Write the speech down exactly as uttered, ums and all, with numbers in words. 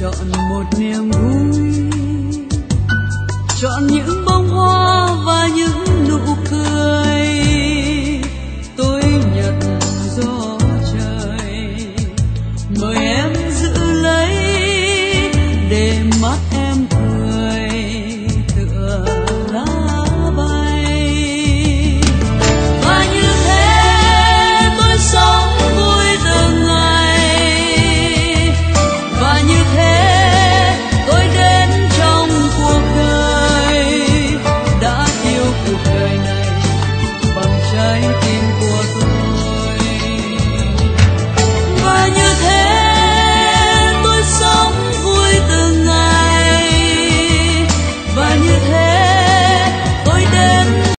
chọn một niềm vui, chọn những bông hoa và những nụ cười. Tôi nhận gió trời, mời em giữ lấy để mắt em